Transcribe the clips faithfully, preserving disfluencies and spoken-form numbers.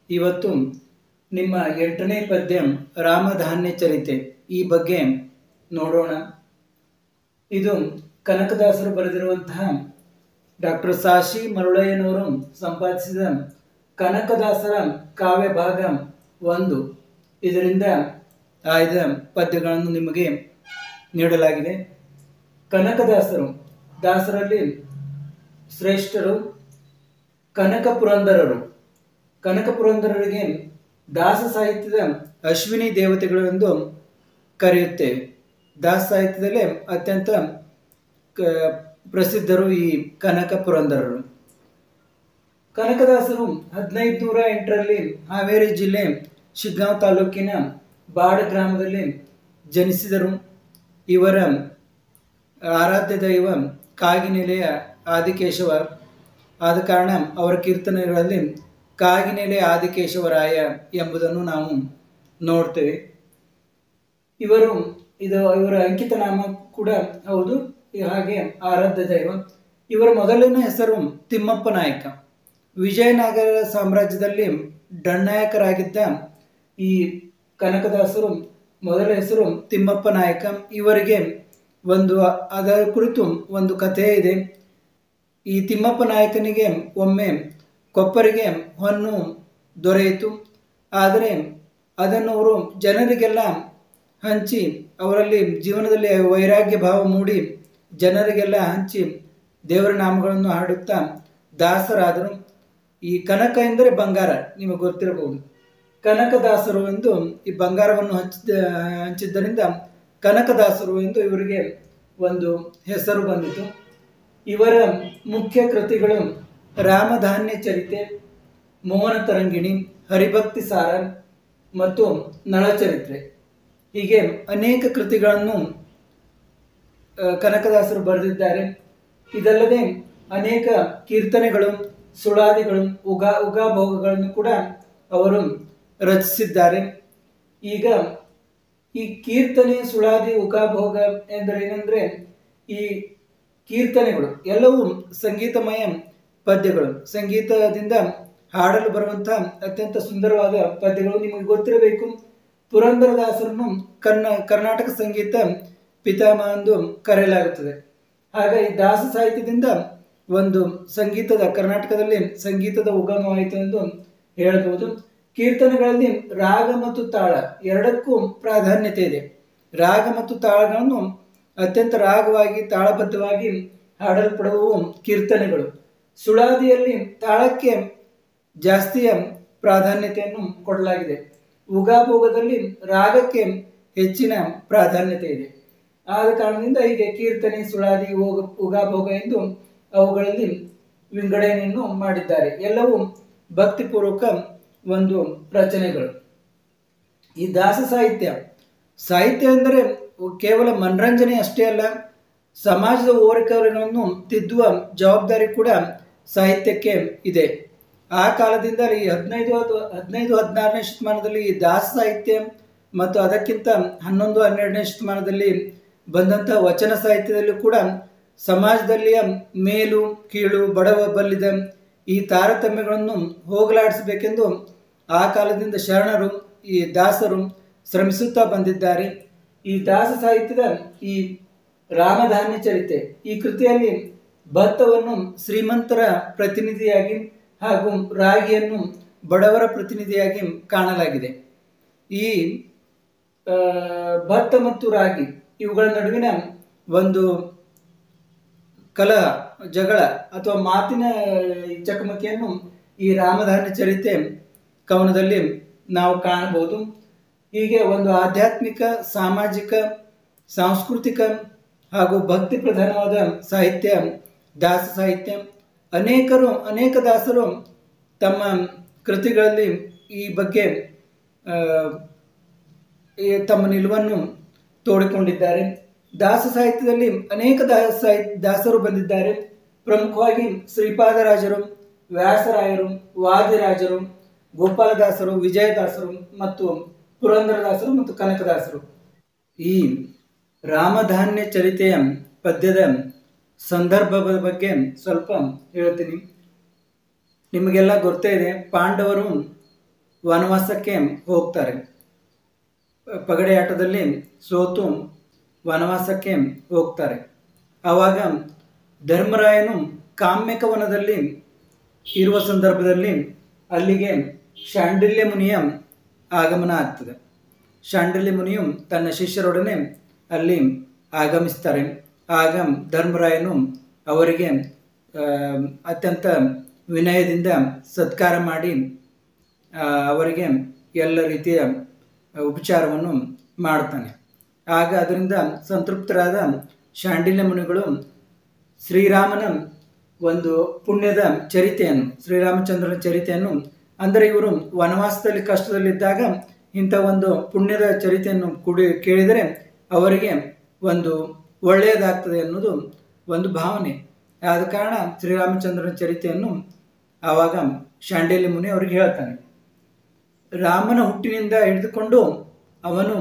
ಇವತ್ತು ನಿಮ್ಮ ಎಂಟನೇ ಪದ್ಯ ರಾಮಧಾನ್ಯ ಚರಿತೆ ಈ ಬಗ್ಗೆ ನೋಡೋಣ. ಇದು ಕನಕದಾಸರು ಬರೆದಿರುವಂತಹ ಡಾಕ್ಟರ್ ಸಾಶಿ ಮರುಳಯ್ಯನವರು ಸಂಪಾದಿಸಿದ ಕನಕದಾಸರ ಕಾವ್ಯ ಭಾಗ ಒಂದು. ಇದರಿಂದ ಆಯ್ದ ಪದ್ಯಗಳನ್ನು ನಿಮಗೆ ನೀಡಲಾಗಿದೆ. ಕನಕದಾಸರು ದಾಸರಲ್ಲಿ ಶ್ರೇಷ್ಠರು. ಕನಕ ಪುರಂದರರು ಕನಕ ಪುರಂದರರಿಗೆ ದಾಸ ಸಾಹಿತ್ಯದ ಅಶ್ವಿನಿ ದೇವತೆಗಳು ಎಂದು ಕರೆಯುತ್ತೇವೆ. ದಾಸ ಸಾಹಿತ್ಯದಲ್ಲೇ ಅತ್ಯಂತ ಪ್ರಸಿದ್ಧರು ಈ ಕನಕ ಪುರಂದರರು. ಕನಕದಾಸರು ಹದಿನೈದು ನೂರ ಎಂಟರಲ್ಲಿ ಹಾವೇರಿ ಜಿಲ್ಲೆ ಶಿಗ್ಗಾಂವ್ ತಾಲೂಕಿನ ಬಾಡ ಗ್ರಾಮದಲ್ಲಿ ಜನಿಸಿದರು. ಇವರ ಆರಾಧ್ಯ ದೈವ ಕಾಗಿನೆಲೆಯ ಆದಿಕೇಶವ ಆದ ಕಾರಣ ಅವರ ಕೀರ್ತನೆಗಳಲ್ಲಿ ಕಾಗಿನೆಲೆ ಆದಿಕೇಶವರಾಯ ಎಂಬುದನ್ನು ನಾವು ನೋಡ್ತೇವೆ. ಇವರು ಇದು ಇವರ ಅಂಕಿತ ನಾಮ ಕೂಡ ಹೌದು, ಹಾಗೆ ಆರಾಧ್ಯ ದೈವ. ಇವರ ಮೊದಲನೇ ಹೆಸರು ತಿಮ್ಮಪ್ಪ ನಾಯಕ. ವಿಜಯನಗರ ಸಾಮ್ರಾಜ್ಯದಲ್ಲಿ ದಂಡನಾಯಕರಾಗಿದ್ದ ಈ ಕನಕದಾಸರು ಮೊದಲ ಹೆಸರು ತಿಮ್ಮಪ್ಪ ನಾಯಕ. ಇವರಿಗೆ ಒಂದು ಅದರ ಕುರಿತು ಒಂದು ಕಥೆ ಇದೆ. ಈ ತಿಮ್ಮಪ್ಪ ನಾಯಕನಿಗೆ ಒಮ್ಮೆ ಕೊಪ್ಪರಿಗೆ ಹೊನ್ನು ದೊರೆಯಿತು. ಆದರೆ ಅದನ್ನು ಅವರು ಜನರಿಗೆಲ್ಲ ಹಂಚಿ, ಅವರಲ್ಲಿ ಜೀವನದಲ್ಲಿ ವೈರಾಗ್ಯ ಭಾವ ಮೂಡಿ ಜನರಿಗೆಲ್ಲ ಹಂಚಿ ದೇವರ ನಾಮಗಳನ್ನು ಹಾಡುತ್ತಾ ದಾಸರಾದರು. ಈ ಕನಕ ಎಂದರೆ ಬಂಗಾರ, ನಿಮಗೆ ಗೊತ್ತಿರಬಹುದು. ಕನಕದಾಸರು ಎಂದು ಈ ಬಂಗಾರವನ್ನು ಹಂಚಿದ ಹಂಚಿದ್ದರಿಂದ ಕನಕದಾಸರು ಎಂದು ಇವರಿಗೆ ಒಂದು ಹೆಸರು ಬಂದಿತು. ಇವರ ಮುಖ್ಯ ಕೃತಿಗಳು ರಾಮಧಾನ್ಯ ಚರಿತೆ, ಮೋಹನ ತರಂಗಿಣಿ, ಹರಿಭಕ್ತಿ ಸಾರ ಮತ್ತು ನಳಚರಿತ್ರೆ. ಹೀಗೆ ಅನೇಕ ಕೃತಿಗಳನ್ನು ಕನಕದಾಸರು ಬರೆದಿದ್ದಾರೆ. ಇದಲ್ಲದೆ ಅನೇಕ ಕೀರ್ತನೆಗಳು, ಸುಳಾದಿಗಳು, ಉಗಾ ಉಗಾಭೋಗಗಳನ್ನು ಕೂಡ ಅವರು ರಚಿಸಿದ್ದಾರೆ. ಈಗ ಈ ಕೀರ್ತನೆ, ಸುಳಾದಿ, ಉಗಾಭೋಗ ಎಂದರೆ ಏನಂದ್ರೆ, ಈ ಕೀರ್ತನೆಗಳು ಎಲ್ಲವೂ ಸಂಗೀತಮಯ ಪದ್ಯಗಳು. ಸಂಗೀತದಿಂದ ಹಾಡಲು ಬರುವಂತಹ ಅತ್ಯಂತ ಸುಂದರವಾದ ಪದ್ಯಗಳು. ನಿಮಗೆ ಗೊತ್ತಿರಬೇಕು, ಪುರಂದರದಾಸರನ್ನು ಕರ್ನಾ ಕರ್ನಾಟಕ ಸಂಗೀತ ಪಿತಾಮಹ ಎಂದು ಕರೆಯಲಾಗುತ್ತದೆ. ಹಾಗಾಗಿ ದಾಸ ಸಾಹಿತ್ಯದಿಂದ ಒಂದು ಸಂಗೀತದ ಕರ್ನಾಟಕದಲ್ಲಿ ಸಂಗೀತದ ಉಗಮವಾಯಿತು ಎಂದು ಹೇಳಬಹುದು. ಕೀರ್ತನೆಗಳಲ್ಲಿ ರಾಗ ಮತ್ತು ತಾಳ ಎರಡಕ್ಕೂ ಪ್ರಾಧಾನ್ಯತೆ ಇದೆ. ರಾಗ ಮತ್ತು ತಾಳಗಳನ್ನು ಅತ್ಯಂತ ರಾಗವಾಗಿ ತಾಳಬದ್ಧವಾಗಿ ಹಾಡಲ್ಪಡುವವು ಕೀರ್ತನೆಗಳು. ಸುಳಾದಿಯಲ್ಲಿ ತಾಳಕ್ಕೆ ಜಾಸ್ತಿಯ ಪ್ರಾಧಾನ್ಯತೆಯನ್ನು ಕೊಡಲಾಗಿದೆ. ಉಗಾಭೋಗದಲ್ಲಿ ರಾಗಕ್ಕೆ ಹೆಚ್ಚಿನ ಪ್ರಾಧಾನ್ಯತೆ ಇದೆ. ಆದ ಕಾರಣದಿಂದ ಹೀಗೆ ಕೀರ್ತನೆ, ಸುಳಾದಿ, ಉಗಾಭೋಗ ಎಂದು ಅವುಗಳಲ್ಲಿ ವಿಂಗಡಣೆಯನ್ನು ಮಾಡಿದ್ದಾರೆ. ಎಲ್ಲವೂ ಭಕ್ತಿಪೂರ್ವಕ ಒಂದು ರಚನೆಗಳು. ಈ ದಾಸ ಸಾಹಿತ್ಯ ಸಾಹಿತ್ಯ ಎಂದರೆ ಕೇವಲ ಮನರಂಜನೆ ಅಷ್ಟೇ ಅಲ್ಲ, ಸಮಾಜದ ಓರಿಕೆಗಳನ್ನು ತಿದ್ದುವ ಜವಾಬ್ದಾರಿ ಕೂಡ ಸಾಹಿತ್ಯಕ್ಕೆ ಇದೆ. ಆ ಕಾಲದಿಂದ ಈ ಹದಿನೈದು ಹದಿನೈದು ಹದಿನಾರನೇ ಶತಮಾನದಲ್ಲಿ ಈ ದಾಸ ಸಾಹಿತ್ಯ ಮತ್ತು ಅದಕ್ಕಿಂತ ಹನ್ನೊಂದು ಹನ್ನೆರಡನೇ ಶತಮಾನದಲ್ಲಿ ಬಂದಂತಹ ವಚನ ಸಾಹಿತ್ಯದಲ್ಲೂ ಕೂಡ ಸಮಾಜದಲ್ಲಿಯ ಮೇಲು ಕೀಳು, ಬಡವ ಬಲ್ಲಿದ ಈ ತಾರತಮ್ಯಗಳನ್ನು ಹೋಗಲಾಡಿಸಬೇಕೆಂದು ಆ ಕಾಲದಿಂದ ಶರಣರು, ಈ ದಾಸರು ಶ್ರಮಿಸುತ್ತಾ ಬಂದಿದ್ದಾರೆ. ಈ ದಾಸ ಸಾಹಿತ್ಯದ ಈ ರಾಮಧಾನ್ಯ ಚರಿತೆ ಈ ಕೃತಿಯಲ್ಲಿ ಭತ್ತವನ್ನು ಶ್ರೀಮಂತರ ಪ್ರತಿನಿಧಿಯಾಗಿ ಹಾಗೂ ರಾಗಿಯನ್ನು ಬಡವರ ಪ್ರತಿನಿಧಿಯಾಗಿ ಕಾಣಲಾಗಿದೆ. ಈ ಭತ್ತ ಮತ್ತು ರಾಗಿ ಇವುಗಳ ನಡುವಿನ ಒಂದು ಕಲಹ, ಜಗಳ ಅಥವಾ ಮಾತಿನ ಚಕಮಕಿಯನ್ನು ಈ ರಾಮಧಾನ್ಯ ಚರಿತೆ ಕವನದಲ್ಲಿ ನಾವು ಕಾಣಬಹುದು. ಹೀಗೆ ಒಂದು ಆಧ್ಯಾತ್ಮಿಕ, ಸಾಮಾಜಿಕ, ಸಾಂಸ್ಕೃತಿಕ ಹಾಗೂ ಭಕ್ತಿ ಪ್ರಧಾನವಾದ ಸಾಹಿತ್ಯ ದಾಸ ಸಾಹಿತ್ಯ. ಅನೇಕರು ಅನೇಕ ದಾಸರು ತಮ್ಮ ಕೃತಿಗಳಲ್ಲಿ ಈ ಬಗ್ಗೆ ತಮ್ಮ ನಿಲುವನ್ನು ತೋಡಿಕೊಂಡಿದ್ದಾರೆ. ದಾಸ ಸಾಹಿತ್ಯದಲ್ಲಿ ಅನೇಕ ದಾಸ ಸಾಹಿತ್ಯ ದಾಸರು ಬಂದಿದ್ದಾರೆ. ಪ್ರಮುಖವಾಗಿ ಶ್ರೀಪಾದರಾಜರು, ವ್ಯಾಸರಾಯರು, ವಾದಿರಾಜರು, ಗೋಪಾಲದಾಸರು, ವಿಜಯದಾಸರು ಮತ್ತು ಪುರಂದರದಾಸರು ಮತ್ತು ಕನಕದಾಸರು. ಈ ರಾಮಧಾನ್ಯ ಚರಿತೆಯ ಪದ್ಯದ ಸಂದರ್ಭದ ಬಗ್ಗೆ ಸ್ವಲ್ಪ ಹೇಳ್ತೀನಿ. ನಿಮಗೆಲ್ಲ ಗೊತ್ತೇ ಇದೆ, ಪಾಂಡವರು ವನವಾಸಕ್ಕೆ ಹೋಗ್ತಾರೆ. ಪಗಡೆ ಆಟದಲ್ಲಿ ಸೋತು ವನವಾಸಕ್ಕೆ ಹೋಗ್ತಾರೆ. ಆವಾಗ ಧರ್ಮರಾಯನು ಕಾಮ್ಯಕವನದಲ್ಲಿ ಇರುವ ಸಂದರ್ಭದಲ್ಲಿ ಅಲ್ಲಿಗೆ ಶಾಂಡಿಲ್ಯ ಮುನಿಯ ಆಗಮನ ಆಗ್ತದೆ. ಶಾಂಡಿಲ್ಯ ಮುನಿಯು ತನ್ನ ಶಿಷ್ಯರೊಡನೆ ಅಲ್ಲಿ ಆಗಮಿಸ್ತಾರೆ. ಆಗ ಧರ್ಮರಾಯನು ಅವರಿಗೆ ಅತ್ಯಂತ ವಿನಯದಿಂದ ಸತ್ಕಾರ ಮಾಡಿ ಅವರಿಗೆ ಎಲ್ಲ ರೀತಿಯ ಉಪಚಾರವನ್ನು ಮಾಡ್ತಾನೆ. ಆಗ ಅದರಿಂದ ಸಂತೃಪ್ತರಾದ ಶಾಂಡಿಲ್ಯ ಮುನಿಗಳು ಶ್ರೀರಾಮನ ಒಂದು ಪುಣ್ಯದ ಚರಿತೆಯನ್ನು, ಶ್ರೀರಾಮಚಂದ್ರನ ಚರಿತೆಯನ್ನು, ಅಂದರೆ ಇವರು ವನವಾಸದಲ್ಲಿ ಕಷ್ಟದಲ್ಲಿದ್ದಾಗ ಇಂಥ ಒಂದು ಪುಣ್ಯದ ಚರಿತೆಯನ್ನು ಕುಡಿ ಕೇಳಿದರೆ ಅವರಿಗೆ ಒಂದು ಒಳ್ಳೆಯದಾಗ್ತದೆ ಅನ್ನೋದು ಒಂದು ಭಾವನೆ. ಆದ ಕಾರಣ ಶ್ರೀರಾಮಚಂದ್ರನ ಚರಿತೆಯನ್ನು ಆವಾಗ ಶಾಂಡಿಲ್ಯ ಮುನಿ ಅವರಿಗೆ ಹೇಳ್ತಾನೆ. ರಾಮನ ಹುಟ್ಟಿನಿಂದ ಹಿಡಿದುಕೊಂಡು ಅವನು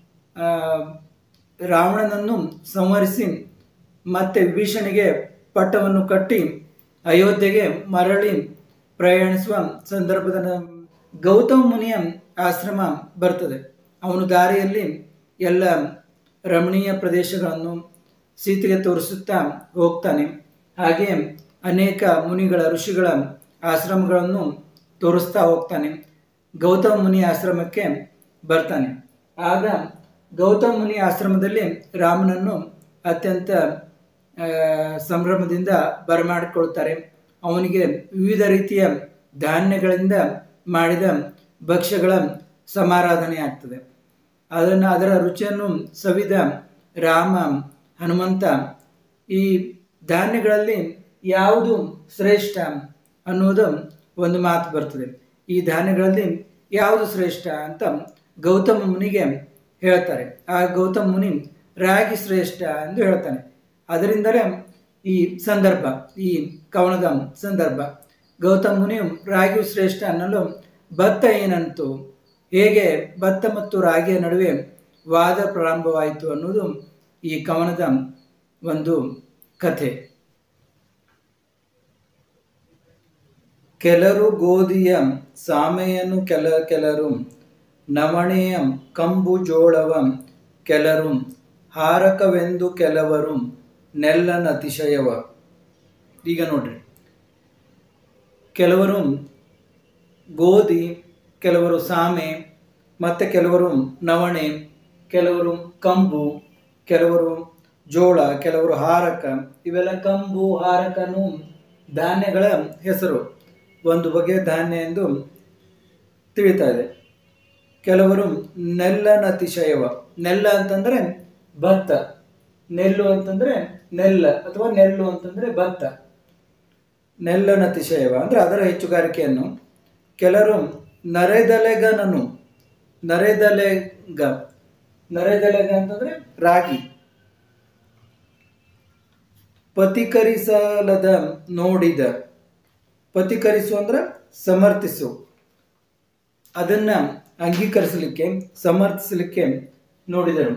ರಾವಣನನ್ನು ಸಂಹರಿಸಿ ಮತ್ತೆ ವಿಭೀಷಣಿಗೆ ಪಟ್ಟವನ್ನು ಕಟ್ಟಿ ಅಯೋಧ್ಯೆಗೆ ಮರಳಿ ಪ್ರಯಾಣಿಸುವ ಸಂದರ್ಭದ ಗೌತಮ ಮುನಿಯ ಆಶ್ರಮ ಬರ್ತದೆ. ಅವನು ದಾರಿಯಲ್ಲಿ ಎಲ್ಲ ರಮಣೀಯ ಪ್ರದೇಶಗಳನ್ನು ಸೀತೆಗೆ ತೋರಿಸುತ್ತಾ ಹೋಗ್ತಾನೆ. ಹಾಗೆ ಅನೇಕ ಮುನಿಗಳ ಋಷಿಗಳ ಆಶ್ರಮಗಳನ್ನು ತೋರಿಸ್ತಾ ಹೋಗ್ತಾನೆ. ಗೌತಮ ಮುನಿ ಆಶ್ರಮಕ್ಕೆ ಬರ್ತಾನೆ. ಆಗ ಗೌತಮ ಮುನಿ ಆಶ್ರಮದಲ್ಲಿ ರಾಮನನ್ನು ಅತ್ಯಂತ ಸಂಭ್ರಮದಿಂದ ಬರಮಾಡಿಕೊಳ್ತಾರೆ. ಅವನಿಗೆ ವಿವಿಧ ರೀತಿಯ ಧಾನ್ಯಗಳಿಂದ ಮಾಡಿದ ಭಕ್ಷ್ಯಗಳ ಸಮಾರಾಧನೆ ಆಗ್ತದೆ. ಅದನ್ನು ಅದರ ರುಚಿಯನ್ನು ಸವಿದ ರಾಮ ಹನುಮಂತ ಈ ಧಾನ್ಯಗಳಲ್ಲಿ ಯಾವುದು ಶ್ರೇಷ್ಠ ಅನ್ನೋದು ಒಂದು ಮಾತು ಬರ್ತದೆ. ಈ ಧಾನ್ಯಗಳಲ್ಲಿ ಯಾವುದು ಶ್ರೇಷ್ಠ ಅಂತ ಗೌತಮ ಮುನಿಗೆ ಹೇಳ್ತಾರೆ. ಆ ಗೌತಮ ಮುನಿ ರಾಗಿ ಶ್ರೇಷ್ಠ ಎಂದು ಹೇಳ್ತಾನೆ. ಅದರಿಂದಲೇ ಈ ಸಂದರ್ಭ, ಈ ಕವನದ ಸಂದರ್ಭ, ಗೌತಮ ಮುನಿಯು ರಾಗಿಯು ಶ್ರೇಷ್ಠ ಅನ್ನಲು ಭತ್ತ ಏನಂತು, ಹೇಗೆ ಭತ್ತ ಮತ್ತು ರಾಗಿಯ ನಡುವೆ ವಾದ ಪ್ರಾರಂಭವಾಯಿತು ಅನ್ನೋದು ಈ ಕವನದ ಒಂದು ಕಥೆ. ಕೆಲರು ಗೋಧಿಯ ಸಾಮೆಯನ್ನು ಕೆಲ ಕೆಲರು ನವಣೆಯ ಕಂಬು ಜೋಳವ ಕೆಲರು ಹಾರಕವೆಂದು ಕೆಲವರು ನೆಲ್ಲನ ಅತಿಶಯವ. ಈಗ ನೋಡ್ರಿ, ಕೆಲವರು ಗೋಧಿ, ಕೆಲವರು ಸಾಮೆ, ಮತ್ತು ಕೆಲವರು ನವಣೆ, ಕೆಲವರು ಕಂಬು, ಕೆಲವರು ಜೋಳ, ಕೆಲವರು ಹಾರಕ. ಇವೆಲ್ಲ ಕಂಬು ಹಾರಕನು ಧಾನ್ಯಗಳ ಹೆಸರು, ಒಂದು ಬಗೆಯ ಧಾನ್ಯ ಎಂದು ತಿಳಿತಾ ಇದೆ. ಕೆಲವರು ನೆಲ್ಲನ ಅತಿಶಯವ. ನೆಲ್ಲ ಅಂತಂದರೆ ಭತ್ತ, ನೆಲ್ಲು ಅಂತಂದರೆ ನೆಲ್ಲ ಅಥವಾ ನೆಲ್ಲು ಅಂತಂದರೆ ಭತ್ತ. ನೆಲ್ಲನ ಅತಿಶಯವ ಅಂದರೆ ಅದರ ಹೆಚ್ಚುಗಾರಿಕೆಯನ್ನು. ಕೆಲರು ನರೆದಲೆಗನನು, ನರೆದಲೆಗ, ನರೆದಲೆಗ ಅಂತಂದರೆ ರಾಗಿ. ಪತಿಕರಿಸಲದ ನೋಡಿದ, ಪತಿಕರಿಸು ಅಂದ್ರೆ ಸಮರ್ಥಿಸು, ಅದನ್ನು ಅಂಗೀಕರಿಸಲಿಕ್ಕೆ ಸಮರ್ಥಿಸಲಿಕ್ಕೆ ನೋಡಿದರು.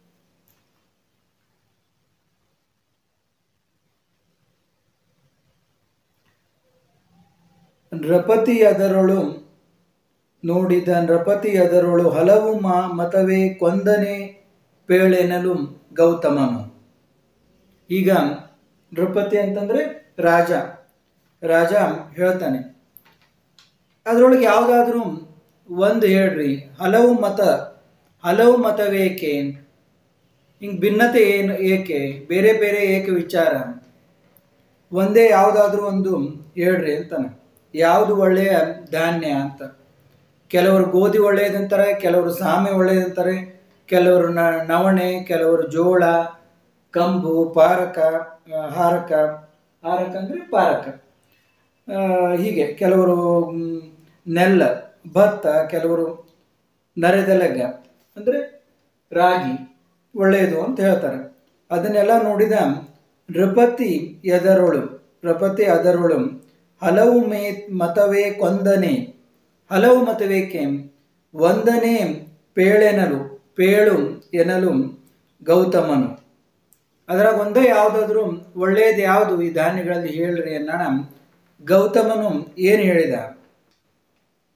ನೃಪತಿ ಅದರೊಳು ನೋಡಿದ ನೃಪತಿ ಅದರೊಳು ಹಲವು ಮಾ ಮತವೇ ಕೊಂದನೆ ಪೇಳೆನಲು ಗೌತಮನು. ಈಗ ನೃಪತಿ ಅಂತಂದರೆ ರಾಜ. ರಾಜ ಹೇಳ್ತಾನೆ, ಅದರೊಳಗೆ ಯಾವುದಾದ್ರೂ ಒಂದು ಹೇಳ್ರಿ, ಹಲವು ಮತ, ಹಲವು ಮತವೇಕೆ, ಹಿಂಗೆ ಭಿನ್ನತೆ ಏನು ಏಕೆ, ಬೇರೆ ಬೇರೆ ಏಕೆ ವಿಚಾರ, ಒಂದೇ ಯಾವುದಾದ್ರೂ ಒಂದು ಹೇಳ್ರಿ ಅಂತಾನೆ. ಯಾವುದು ಒಳ್ಳೆಯ ಧಾನ್ಯ ಅಂತ. ಕೆಲವರು ಗೋಧಿ ಒಳ್ಳೆಯದಂತಾರೆ, ಕೆಲವರು ಸಾಮೆ ಒಳ್ಳೆಯದಂತಾರೆ, ಕೆಲವರು ನ ನವಣೆ, ಕೆಲವರು ಜೋಳ, ಕಂಬು, ಪಾರಕ, ಹಾರಕ, ಹಾರಕ ಅಂದರೆ ಪಾರಕ, ಹೀಗೆ ಕೆಲವರು ನೆಲ್ಲ, ಭತ್ತ, ಕೆಲವರು ನರೆದೆಲೆಗ ಅಂದರೆ ರಾಗಿ ಒಳ್ಳೆಯದು ಅಂತ ಹೇಳ್ತಾರೆ. ಅದನ್ನೆಲ್ಲ ನೋಡಿದ ನೃಪತಿ ಎದರೊಳು, ನೃಪತಿ ಅದರೊಳು ಹಲವು ಮೇ ಮತವೇ ಕೊಂದನೆ, ಹಲವು ಮತವೇಕೆ, ಒಂದನೇ ಪೇಳೆನಲು, ಪೇಳು ಎನ್ನಲು ಗೌತಮನು. ಅದರಾಗ ಒಂದೇ ಯಾವುದಾದ್ರೂ ಒಳ್ಳೆಯದು ಯಾವುದು ಈ ಧಾನ್ಯಗಳಲ್ಲಿ ಹೇಳ್ರಿ ಅನ್ನೋಣ. ಗೌತಮನು ಏನು ಹೇಳಿದ,